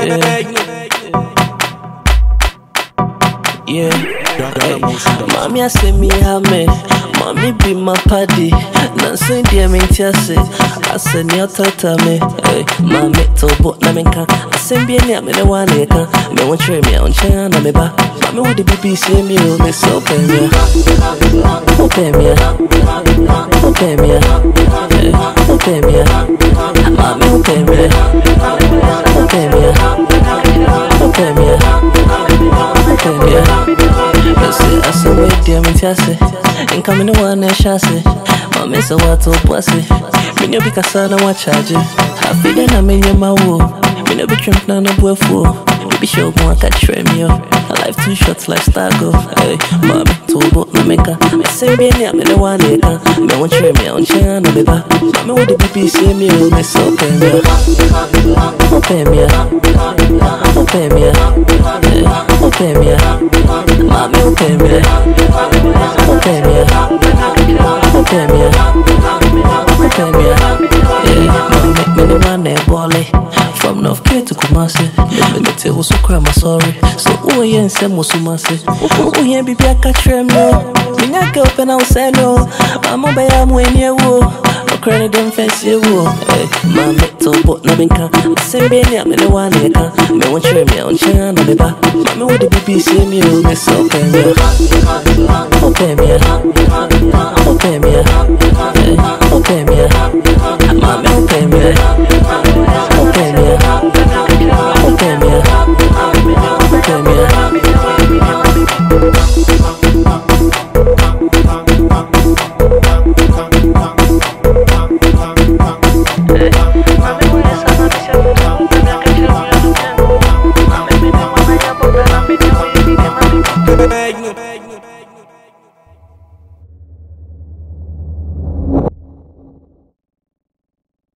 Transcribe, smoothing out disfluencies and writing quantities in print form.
Yeah. Mommy, I say me hame. Mommy be my paddy. Nancy dear me tiase. I say near tata me. Hey, mommy tobo na menka. I say be near me the one eka. Me won't try me on China me ba. Mommy with the BBC me oh me so pay me. Pay me. Pay me. Pay me. Mommy pay me. Pay me. Pay me. I saw wait dear me tiase. Ain't coming no one and chassis. Maame Serwaa to bossy. Me no be kasana wa charge. I feel that I'm in my woo. Me no be trimmed na no boy fool. Me be show more catch me yo. A life too short like star go. Hey, mommy tobo no meka. I say be near me the one eka. Me won't try me on China no beba. Mommy with the BBC me oh me so pay me. Pay me. Pay me. Pay me. Mommy pay me. Pay me. Pay me. Pay me. Mommy me the one that bally. From North K to Kumasi. Me tell you so cry my sorry. So oh yeah and say musumasi. Oh yeah baby I catch me. Me not go open out say no. Mama be am when you wo. Credit them face you wo. Hey, mommy tobo na menka. Say be near me the one eka. Me won't try me on China no beba. Mommy with the BBC me oh me so pay me. Pay me. Pay me. Pay me. Mommy pay me.